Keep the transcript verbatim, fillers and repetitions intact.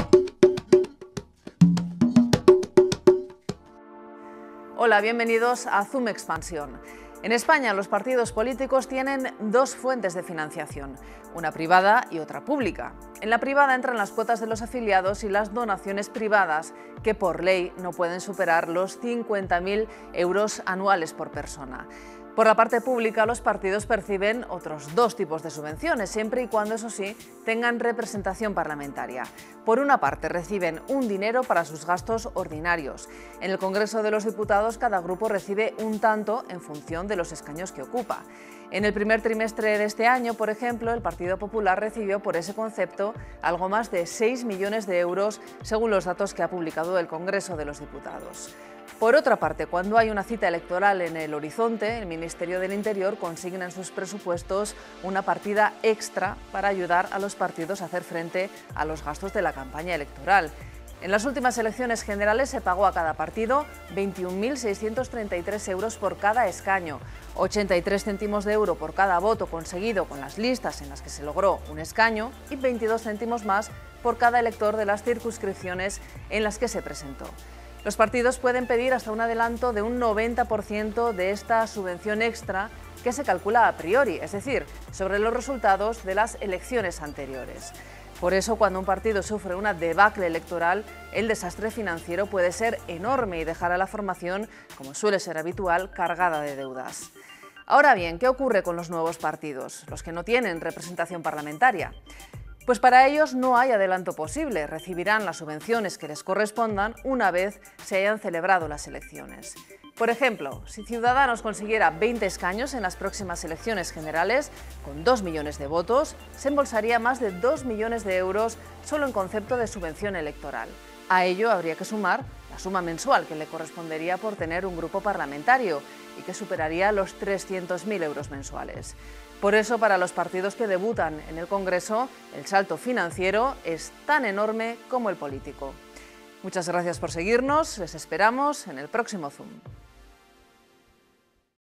Hola, bienvenidos a Zoom Expansión. En España, los partidos políticos tienen dos fuentes de financiación, una privada y otra pública. En la privada entran las cuotas de los afiliados y las donaciones privadas, que por ley no pueden superar los cincuenta mil euros anuales por persona. Por la parte pública, los partidos perciben otros dos tipos de subvenciones, siempre y cuando, eso sí, tengan representación parlamentaria. Por una parte, reciben un dinero para sus gastos ordinarios. En el Congreso de los Diputados, cada grupo recibe un tanto en función de los escaños que ocupa. En el primer trimestre de este año, por ejemplo, el Partido Popular recibió por ese concepto algo más de seis millones de euros, según los datos que ha publicado el Congreso de los Diputados. Por otra parte, cuando hay una cita electoral en el horizonte, el Ministerio del Interior consigna en sus presupuestos una partida extra para ayudar a los partidos a hacer frente a los gastos de la campaña electoral. En las últimas elecciones generales se pagó a cada partido veintiún mil seiscientos treinta y tres euros por cada escaño, ochenta y tres céntimos de euro por cada voto conseguido con las listas en las que se logró un escaño y veintidós céntimos más por cada elector de las circunscripciones en las que se presentó. Los partidos pueden pedir hasta un adelanto de un noventa por ciento de esta subvención extra, que se calcula a priori, es decir, sobre los resultados de las elecciones anteriores. Por eso, cuando un partido sufre una debacle electoral, el desastre financiero puede ser enorme y dejar a la formación, como suele ser habitual, cargada de deudas. Ahora bien, ¿qué ocurre con los nuevos partidos, los que no tienen representación parlamentaria? Pues para ellos no hay adelanto posible, recibirán las subvenciones que les correspondan una vez se hayan celebrado las elecciones. Por ejemplo, si Ciudadanos consiguiera veinte escaños en las próximas elecciones generales, con dos millones de votos, se embolsaría más de dos millones de euros solo en concepto de subvención electoral. A ello habría que sumar la suma mensual que le correspondería por tener un grupo parlamentario y que superaría los trescientos mil euros mensuales. Por eso, para los partidos que debutan en el Congreso, el salto financiero es tan enorme como el político. Muchas gracias por seguirnos, les esperamos en el próximo Zoom.